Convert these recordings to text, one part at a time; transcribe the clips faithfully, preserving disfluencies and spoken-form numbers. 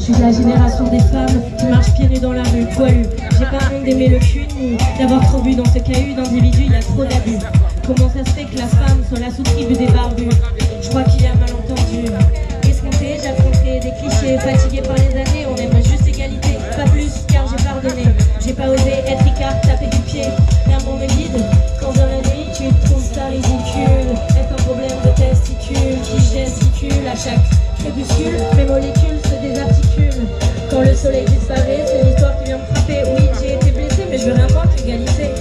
suis de la génération des femmes qui marchent pieds nus dans la rue, poilues. J'ai pas honte d'aimer le cul ni d'avoir trop bu. Dans ce caillou d'individus, il y a trop d'abus. Comment ça se fait que la femme soit la sous-tribu des barbus? Je crois qu'il y a malentendu. Escompté, j'affronterai des clichés. Fatigué par les années, on aimerait juste égalité. Pas plus, car j'ai pardonné. J'ai pas osé être ricard, taper du pied. Un bon me guide, quand dans la nuit tu trouves ça ridicule. Est-ce un problème de testicules qui gesticule à chaque crépuscule? Mes molécules se désarticulent. Quand le soleil disparaît, c'est l'histoire qui vient me frapper. Oui, j'ai été blessé, mais je veux rien voir qu'égalité.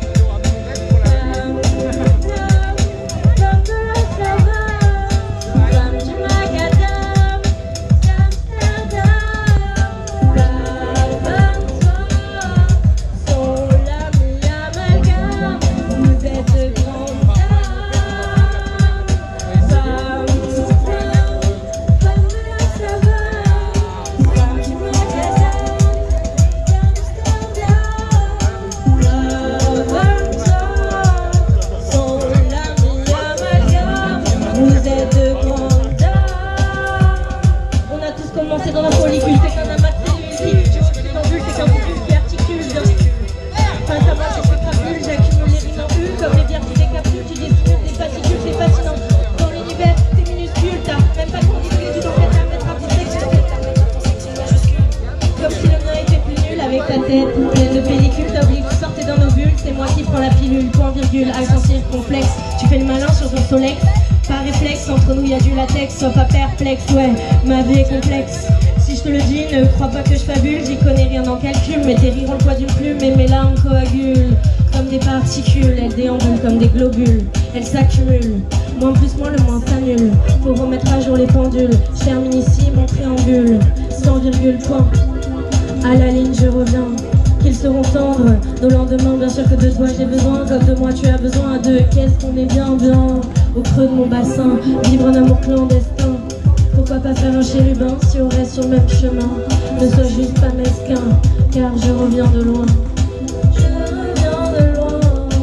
Dans la follicule, c'est qu'un amas de cellules. Je suis dans bulle, c'est qu'un boucule qui articule. Face à moi, je fais crapule, j'accumule les rimes en U. Comme les bières qui décapsulent, tu dissimules des fascicules, c'est fascinant. Dans l'univers, t'es minuscule, t'as même pas compris, tu t'en fais ta mettre à ton sexe, tu t'en fais ta mettre à ton sexe majuscule. Comme si le mien était plus nul, avec ta tête pleine de pellicule. T'oublies que vous sortez dans nos bulles, c'est moi qui prends la pilule. Point virgule, accent circonflexe. Tu fais le malin sur ton solex. Par réflexe, entre nous y a du latex, sois pas perplexe, ouais, ma vie est complexe. Si je te le dis, ne crois pas que je fabule, j'y connais rien en calcul, mais tes rires ont le poids d'une plume et mes larmes coagulent. Comme des particules, elles déambulent comme des globules, elles s'accumulent. Moins plus moins, le moins s'annule. Faut remettre à jour les pendules, je termine ici mon préambule. Sans virgule, point, à la ligne je reviens. Qu'ils seront tendres, nos lendemains, bien sûr que de toi j'ai besoin. Comme de moi tu as besoin de qu'est-ce qu'on est bien bien. Au creux de mon bassin, vivre un amour clandestin. Pourquoi pas faire un chérubin si on reste sur le même chemin? Ne sois juste pas mesquin, car je reviens de loin. Je reviens de loin.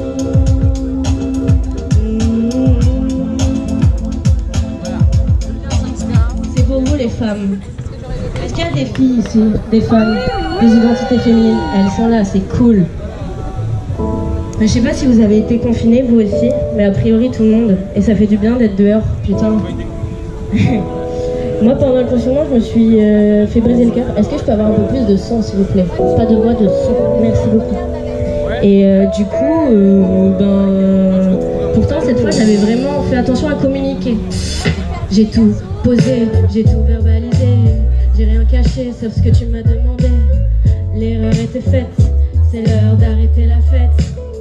Mmh. C'est pour vous les femmes. Est-ce qu'il y a des filles ici, des femmes, des identités féminines? Elles sont là, c'est cool. Je sais pas si vous avez été confinés, vous aussi, mais a priori tout le monde. Et ça fait du bien d'être dehors, putain. Moi, pendant le confinement, je me suis euh, fait briser le cœur. Est-ce que je peux avoir un peu plus de son, s'il vous plaît? Pas de voix, de son. Merci beaucoup. Et euh, du coup, euh, ben... pourtant, cette fois, j'avais vraiment fait attention à communiquer. J'ai tout posé, j'ai tout verbalisé. J'ai rien caché, sauf ce que tu m'as demandé. L'erreur était faite, c'est l'heure d'arrêter la fête.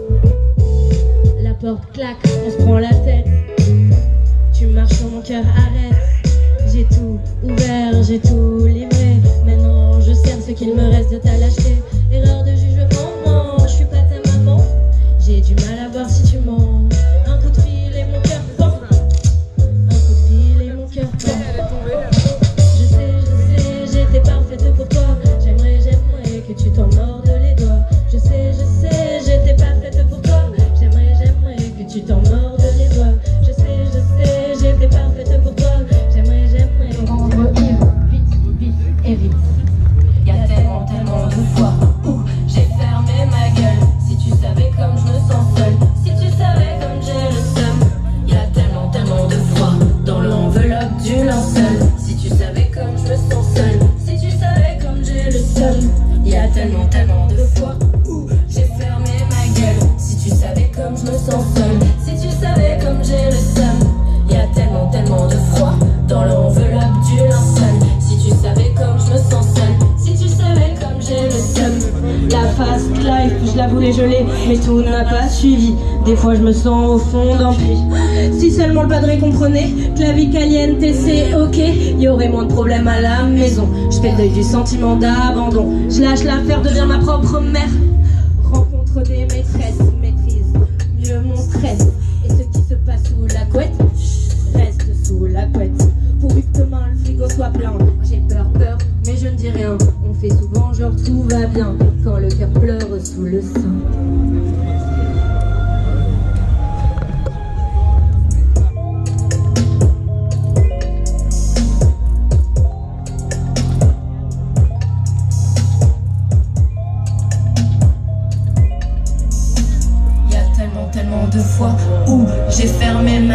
La porte claque, on se prend la tête. Tu marches sur mon cœur, arrête. J'ai tout ouvert, j'ai tout livré. Maintenant je sers ce qu'il me reste de ta lâcheté. Erreur de jugement, non, je suis pas ta maman. J'ai du mal à voir si tu mens. Un coup de fil et mon cœur fort. Un coup de fil et mon cœur fort. Je sais, je sais, j'étais parfaite pour toi. J'aimerais, j'aimerais que tu t'en mordes les doigts. Je sais, je sais, j'étais parfaite pour toi. J'aimerais, j'aimerais que tu t'en mordes les doigts. Je sais, je sais, j'étais parfaite pour toi. J'aimerais, j'aimerais rendre ivre, vite, vite et vite. Y'a tellement, tellement de fois où j'ai fermé ma gueule. Si tu savais comme je me sens seule, si tu savais comme j'ai le seum. Y'a tellement, tellement de fois dans l'enveloppe du linceul. Si tu savais comme je me sens seule, si tu savais comme j'ai le seum. Y'a tellement, tellement de fois où j'ai fermé ma gueule. Si tu savais comme je me sens seule, si tu savais comme j'ai le seum. Y'a tellement, tellement de froid dans l'enveloppe du linceul. Si tu savais comme je me sens seule, si tu savais comme j'ai le seum. La fast life, je la voulais geler, mais tout n'a pas suivi. Des fois je me sens au fond d'un puits. Si seulement le padré comprenait que la vie caliente c'est ok, y aurait moins de problèmes à la maison. Je fais le deuil du sentiment d'abandon. Je lâche l'affaire, deviens ma propre mère. Rencontre des maîtresses, maîtrise mieux mon stress. Et ce qui se passe sous la couette reste sous la couette. Pourvu que demain le frigo soit plein. J'ai peur, peur, mais je ne dis rien. On fait souvent genre tout va bien quand le cœur pleure sous le sein.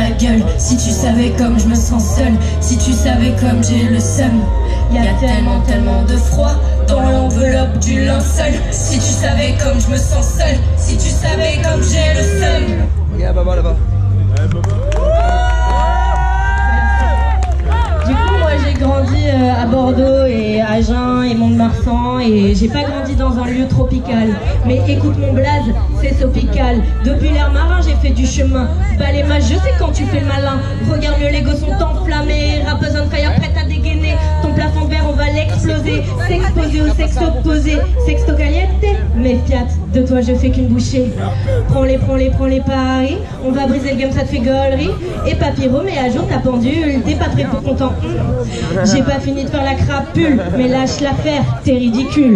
la gueule. Si tu savais comme je me sens seule, si tu savais comme j'ai le seum. Y a tellement, tellement de froid dans l'enveloppe du linceul. Si tu savais comme je me sens seule, si tu savais comme j'ai le seum. Regarde Baba là-bas. Du coup, moi j'ai grandi euh, à Bordeaux et à Agen et Mont-de-Marsan et j'ai pas grandi dans un lieu tropical. Mais écoute mon blaze, c'est sopical. Depuis l'air marin, j'ai fait du chemin. Bah les matchs, je sais quand tu fais le malin. Regarde mieux, les gosses sont enflammés. Rappeuse on fire, prête à dégainer. Ton plafond vert, on va l'exploser. S'exposer au sexe opposé. Sexto caliente, mais fiat, de toi je fais qu'une bouchée. Prends-les, prends-les, prends-les paris. On va briser le game, ça te fait gaulerie. Et papyro, mais à jour ta pendule. T'es pas très pour content. J'ai pas fini de faire la crapule, mais lâche l'affaire, t'es ridicule.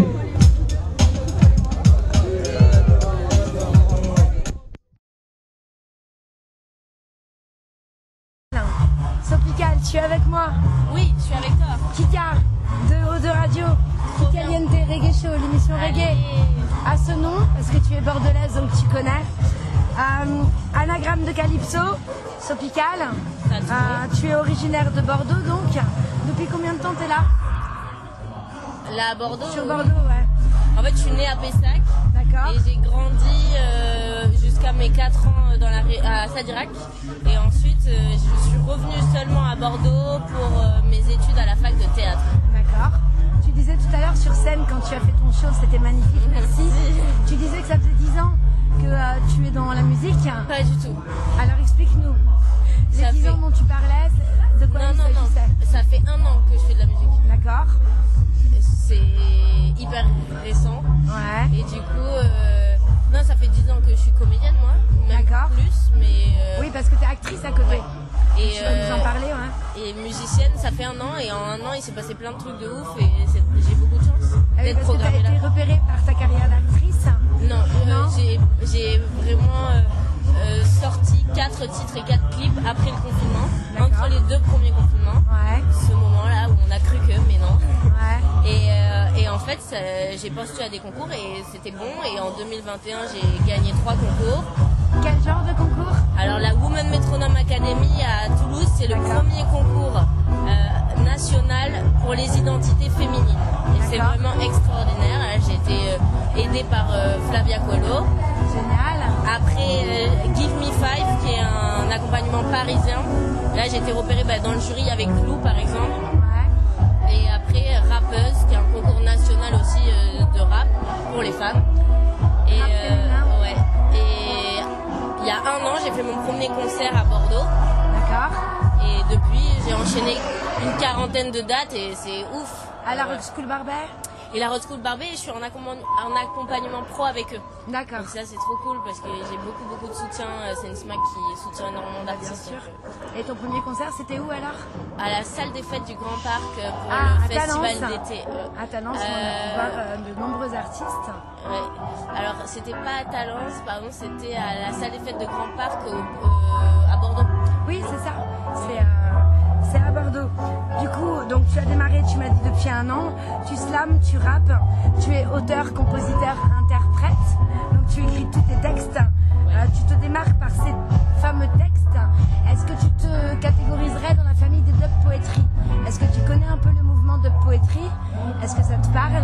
Sopical, tu es avec moi? Oui, je suis avec toi. Kika, de Haut de Radio, Kikaliente Reggae Show, l'émission reggae. À ce nom, parce que tu es bordelaise, donc tu connais. Euh, anagramme de Calypso, Sopical. Euh, tu es originaire de Bordeaux, donc. Depuis combien de temps t'es là? Là à Bordeaux. Sur Bordeaux, ouais. En fait, je suis née à Pessac. D'accord. Et j'ai grandi euh, jusqu'à mes quatre ans dans la, à Sadirac. Et ensuite, euh, je suis revenue seulement à Bordeaux pour euh, mes études à la fac de théâtre. D'accord. Tu disais tout à l'heure sur scène, quand tu as fait ton show, c'était magnifique, merci. Tu disais que ça faisait dix ans que euh, tu es dans la musique. Pas du tout. Alors explique-nous. Les Ça dix fait... ans dont tu parlais, de quoi non, il non, s'agissait? non. Ça fait un an que je fais de la musique. D'accord. C'est hyper récent. Ouais. Et du coup, euh... non, ça fait dix ans que je suis comédienne, moi. D'accord. Plus, mais. Euh... Oui, parce que tu es actrice à côté. Ouais. Et tu vas euh... nous en parler, ouais. Et musicienne, ça fait un an, et en un an, il s'est passé plein de trucs de ouf, et j'ai beaucoup de chance Ah oui, d'être parce que tu as programmée là. été repérée par ta carrière d'actrice. Non, euh, Non. j'ai vraiment euh, euh, sorti quatre titres et quatre clips après le confinement, entre les deux premiers confinements. Ouais. Ce moment-là où on a cru que, mais non. Ouais. Et, euh, et en fait, j'ai postulé à des concours et c'était bon. Et en deux mille vingt et un, j'ai gagné trois concours. Quel genre de concours? Alors la Women Metronome Academy à Toulouse, c'est le premier concours euh, national pour les identités féminines. Et c'est vraiment extraordinaire. J'ai été euh, aidée par euh, Flavia Coelho. Génial. Après euh, Give Me Five, qui est un accompagnement parisien. Là, j'ai été repérée bah, dans le jury avec Lou, par exemple. Ouais. Et après Rappeuse, qui est un concours national aussi euh, de rap pour les femmes. Et euh, ouais. Et il y a un an, j'ai fait mon premier concert à Bordeaux. D'accord. Et depuis, j'ai enchaîné une quarantaine de dates et c'est ouf. À la Rock School Barbet? Et la Road School Barbet, je suis en, accompagn en accompagnement pro avec eux. D'accord. Donc ça, c'est trop cool parce que j'ai beaucoup, beaucoup de soutien. C'est une smack qui soutient énormément d'artistes. Bien sûr. Et ton premier concert, c'était où alors? À la salle des fêtes du Grand Parc pour ah, le festival d'été. Euh, à Talence, euh... on a pu voir euh, de nombreux artistes. Ouais. Alors, c'était pas à Talence, pardon, c'était à la salle des fêtes de Grand Parc au, euh, à Bordeaux. Oui, c'est ça. C'est euh, c'est à Bordeaux. Du coup, donc tu as démarré, tu m'as dit depuis un an. Tu slams, tu rappes, tu es auteur, compositeur, interprète. Donc tu écris tous tes textes. Euh, tu te démarques par ces fameux textes. Est-ce que tu te catégoriserais dans la famille des dub poetry? Est-ce que tu connais un peu le mouvement dub poetry? Est-ce que ça te parle?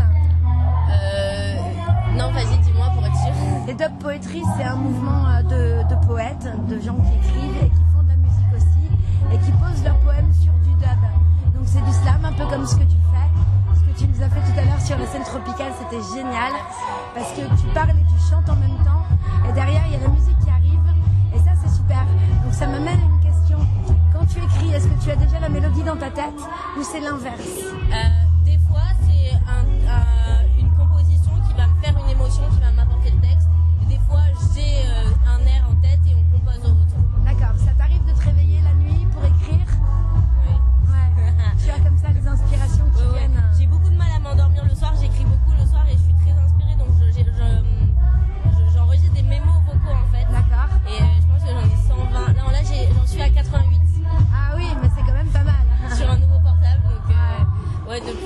Euh, non, vas-y, dis-moi pour être sûr. Les dub poetry, c'est un mouvement de, de poètes, de gens qui écrivent et qui font de la musique aussi et qui posent leurs poèmes sur du dub. Donc c'est du slam, un peu comme ce que tu fais. Ce que tu nous as fait tout à l'heure sur la scène tropicale, c'était génial parce que tu parles et tu chantes en même temps et derrière il y a la musique qui arrive et ça c'est super. Donc ça m'amène à une question. Quand tu écris, est-ce que tu as déjà la mélodie dans ta tête ou c'est l'inverse? euh, Des fois c'est un, un, une composition qui va me faire une émotion, qui va m'apporter le texte. Et des fois j'ai euh, un air en tête et on compose au retour. D'accord, ça t'arrive de te réveiller la nuit pour écrire? Oui. Ouais. Tu as comme ça les inspirations qui ouais, viennent. Ouais. J'ai beaucoup de mal à m'endormir le soir, j'écris beaucoup le soir et je suis très inspirée donc j'enregistre je, je, des mémos vocaux en fait. D'accord. Et euh, je pense que j'en ai cent vingt. Non, là j'en suis à quatre-vingt-huit. Ah oui, mais c'est quand même pas mal. Sur un nouveau portable donc euh, ouais, depuis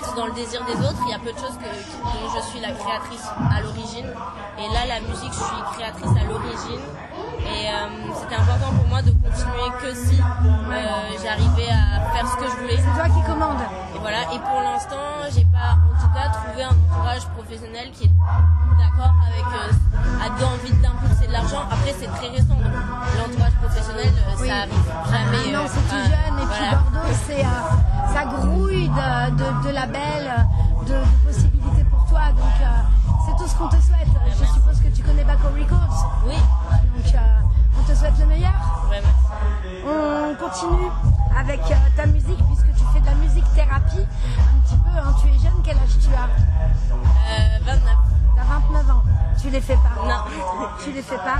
être dans le désir des autres. Il y a peu de choses que, dont je suis la créatrice à l'origine. Et là, la musique, je suis créatrice à l'origine. Et euh, c'était important pour moi de continuer que si euh, j'arrivais à faire ce que je voulais. C'est toi qui commandes. Et voilà. Et pour l'instant, j'ai pas, en tout cas, trouvé un entourage professionnel qui est d'accord avec, euh, a envie d'impulser de l'argent. Après, c'est très récent. Donc, l'entourage professionnel, euh, Oui. ça arrive jamais. Non, euh, c'est tout enfin, jeune. Et voilà. puis Bordeaux, c'est, euh, ça grouille de, de, de labels, de, de possibilités pour toi. Donc, euh, c'est tout ce qu'on te souhaite. Je merci. suppose que tu connais Baco Records. Oui. Donc, euh, on te souhaite le meilleur. Ouais, merci. On continue avec euh, ta musique, puisque tu fais de la musique thérapie. Un petit peu, hein, tu es jeune, quel âge tu as? Euh, vingt-neuf. T'as vingt-neuf ans. Tu les fais pas. Non. Tu les fais pas.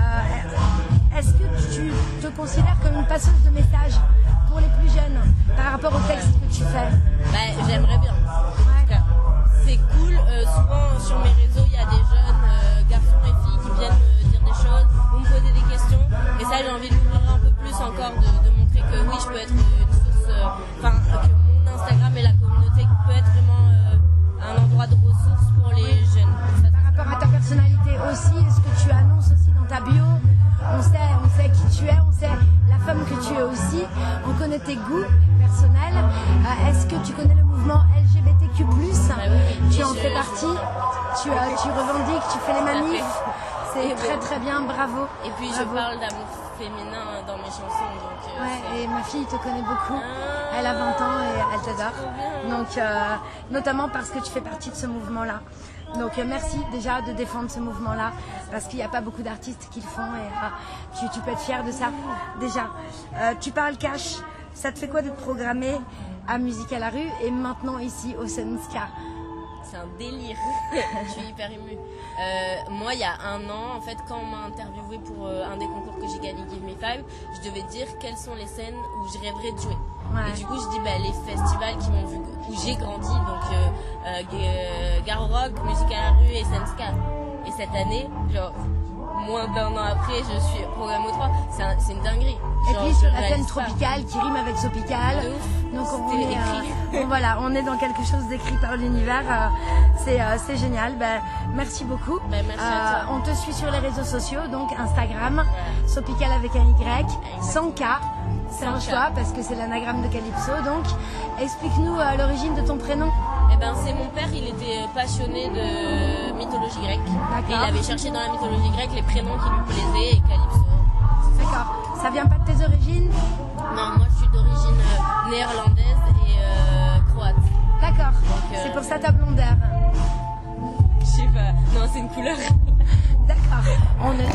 Euh, Est-ce que tu te considères comme une passeuse de messages pour les plus jeunes par rapport au texte que tu fais? Bah, j'aimerais bien. Ouais. En tout cas, c'est cool. Euh, souvent sur mes réseaux, il y a des jeunes euh, garçons et filles qui viennent me dire des choses ou me poser des questions. Et ça, j'ai envie de l'ouvrir un peu plus encore, de, de montrer que oui, je peux être une source. Enfin, euh, que mon Instagram et la communauté peut être vraiment euh, un endroit de ressources pour les jeunes. Ça, Par rapport à ta personnalité aussi, est-ce que tu annonces aussi dans ta bio? On sait, on sait qui tu es, on sait la femme que tu es aussi, on connaît tes goûts personnels. Euh, Est-ce que tu connais le mouvement L G B T Q plus? Bah oui, oui. Tu Et en je- fais partie, tu, euh, tu revendiques, tu fais les manifs. C'est Et très oui. très bien, bravo. Et puis je Bravo. parle d'amour féminin dans mes chansons. Donc, euh, Ouais, c'est- et ma fille te connaît beaucoup. Ah. Elle a vingt ans et elle t'adore. Trop bien. Donc, euh, notamment parce que tu fais partie de ce mouvement-là. Donc, euh, merci déjà de défendre ce mouvement-là, parce qu'il n'y a pas beaucoup d'artistes qui le font et euh, tu, tu peux être fier de ça. Déjà, Euh, tu parles cash. Ça te fait quoi d'être programmé à Musique à la rue et maintenant ici au Sunska? C'est un délire. Je suis hyper émue. Euh, moi, il y a un an, en fait, quand on m'a interviewé pour euh, un des concours que j'ai gagné, Give Me Five, je devais dire quelles sont les scènes où je rêverais de jouer. Ouais. Et du coup, je dis bah, les festivals qui m'ont vu, où j'ai grandi, donc euh, euh, euh, Garo Rock, Musique à la rue et Sunska. Et cette année, genre moins d'un an après, je suis programme au trois. C'est un, c'est une dinguerie. Et Genre, puis je sur la réalise scène pas. tropicale qui rime avec Sopical. De ouf. Donc on C'était est, écrit. euh, on- voilà, on est dans quelque chose d'écrit par l'univers. euh, c'est euh, c'est génial. Ben, merci beaucoup. Ben, merci à toi. On te suit sur les réseaux sociaux, donc Instagram, Sopical avec un Y, sans K. C'est un Sans K. choix parce que c'est l'anagramme de Calypso. Donc explique-nous euh, l'origine de ton prénom. Eh ben, c'est mon père, il était passionné de mythologie grecque. Et il avait cherché dans la mythologie grecque les prénoms qui lui plaisaient et Calypso. D'accord. Ça vient pas de tes origines? Non, moi je suis d'origine euh, néerlandaise et euh, croate. D'accord. euh, C'est pour ça ta blondeur. Je sais pas, non, c'est une couleur. D'accord. On est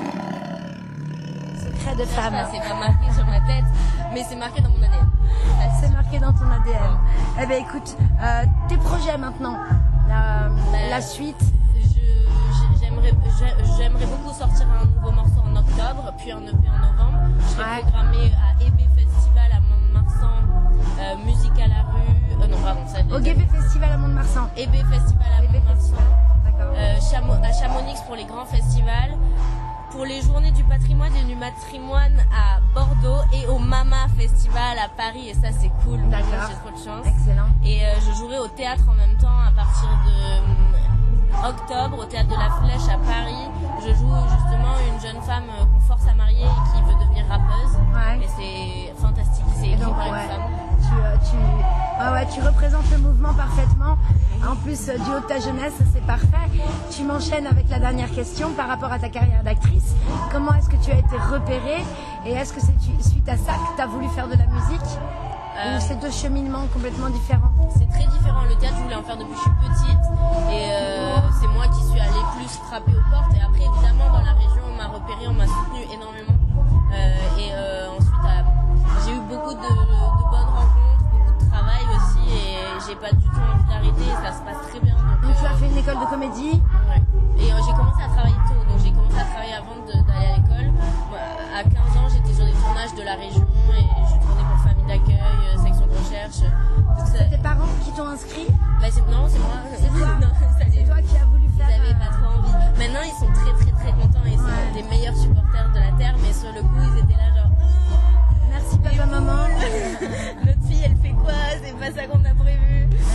secret de femme. Enfin, c'est pas marqué sur ma tête, mais c'est marqué dans mon A D N. C'est marqué dans ton A D N. Eh bien écoute, euh, tes projets maintenant, la, Ben, la suite. Je- je- J'aimerais j'ai- j'aimerais beaucoup sortir un nouveau morceau en octobre, puis un E P en novembre. Je serai Ouais. programmée à E B Festival à Mont-de-Marsan, euh, Musique à la rue. Euh, non, pardon, ça Au G B Festival à Mont-de-Marsan. E B Festival à G B Mont-de-Marsan. Festival. D'accord. Euh, Chamo- à Chamonix pour les grands festivals, pour les journées du patrimoine et du matrimoine à Bordeaux et au Mama Festival à Paris, et ça c'est cool, vraiment, D'accord. j'ai trop de chance. Excellent. Et euh, je jouerai au théâtre en même temps à partir de euh, octobre au théâtre de la Flèche à Paris. Je joue justement une jeune femme euh, qu'on force à marier et qui veut devenir rappeuse. Ouais. Et c'est fantastique, c'est Et écrit donc par ouais, une femme. tu, euh, tu, ouais, ouais, tu représentes le mouvement parfaitement. En plus euh, du haut de ta jeunesse, c'est parfait. Tu m'enchaînes avec la dernière question par rapport à ta carrière d'actrice. Comment est-ce que tu as été repérée et est-ce que c'est tu- suite à ça que tu as voulu faire de la musique Euh, ou c'est deux cheminements complètement différents? C'est très différent. Le théâtre, je voulais en faire depuis que je suis petite. Et euh, c'est moi qui suis allée plus frapper aux portes. Et après, évidemment, dans la région, on m'a repéré, on m'a soutenu énormément. Euh, et euh, ensuite, euh, j'ai eu beaucoup de, de bonnes rencontres, beaucoup de travail aussi. Et j'ai pas du tout envie d'arrêter. Ça se passe très bien. Donc, Donc tu euh, as fait une école de comédie. ouais. Et euh, j'ai commencé à travailler tôt. Donc j'ai commencé à travailler avant de- d'aller à l'école. Moi, à quinze ans, j'étais sur des tournages de la région. Et je tournais pour famille d'accueil, euh, section de recherche. Donc, ça- Tes parents qui t'ont inscrit. bah, c'est- non, c'est moi. C'est toi. Non, ça, C'est toi qui as voulu Ils faire. avaient pas euh, trop envie. Maintenant, ils sont très très très contents et c'est Ouais. des meilleurs supporters de la Terre. Mais sur le coup, ils étaient là genre Merci papa maman. notre fille, elle fait quoi? C'est pas ça qu'on a prévu. Ah oui. Euh,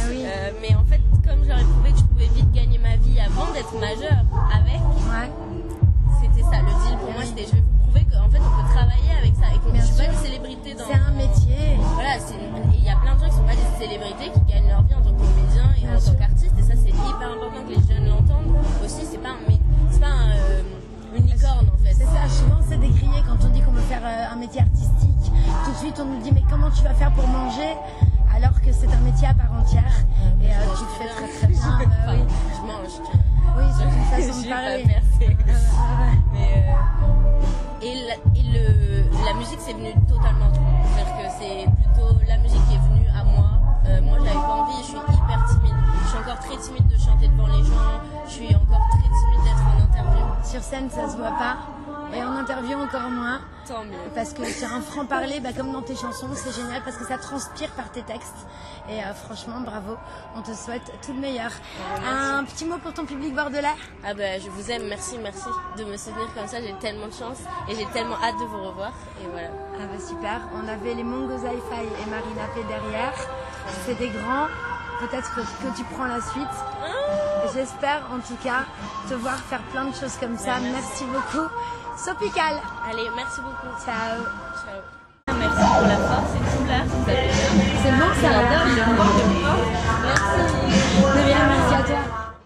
euh, mais en fait, comme j'aurais trouvé que je pouvais vite gagner ma vie avant d'être majeure avec, Ouais. c'était ça le deal pour moi, c'était je vais vous prouver qu'en fait on peut travailler avec ça et qu'on ne suis pas une célébrité dans. C'est un métier. Voilà, il y a plein de gens qui sont pas des célébrités qui gagnent leur vie en tant que comédien et Bien en sûr. tant qu'artiste, et ça c'est hyper important que les jeunes l'entendent aussi. C'est pas un, mé- c'est pas un, euh, une licorne en fait. C'est ça, souvent c'est décrié quand on dit qu'on veut faire euh, un métier artistique. Tout de suite on nous dit mais comment tu vas faire pour manger alors que c'est un métier à part entière. Et euh, tu le fais très très bien. Enfin, euh, oui. je mange. Oui, c'est une façon de J'ai parler. pas percé. Ouais, ouais, ouais. Mais euh, et, la, et le, la musique c'est venu totalement tout. C'est-à-dire que c'est plutôt la musique qui est venue à moi. Euh, moi j'avais pas envie, je suis hyper timide. Je suis encore très timide de chanter devant les gens. Je suis encore très timide d'être en interview. Sur scène ça se voit pas. Et en interview encore moins. Tant mieux. Parce que sur un franc-parler, bah, comme dans tes chansons, c'est génial parce que ça transpire par tes textes. Et euh, franchement, bravo. On te souhaite tout le meilleur. Un petit mot pour ton public bordelais? Ah bah je vous aime, merci, merci de me soutenir comme ça, j'ai tellement de chance et j'ai tellement hâte de vous revoir et voilà. Ah bah super. On avait les Mongo Hi-Fi et Marina P derrière. C'est des grands. Peut-être que, que tu prends la suite. J'espère en tout cas te voir faire plein de choses comme ça. Ouais, merci. merci beaucoup. Sopical. Allez, merci beaucoup. Ciao. Ciao. Merci pour la force, c'est tout là, ça fait bien. C'est bon ça? J'adore, je me porte, je me porte. Merci. De rien, merci à toi.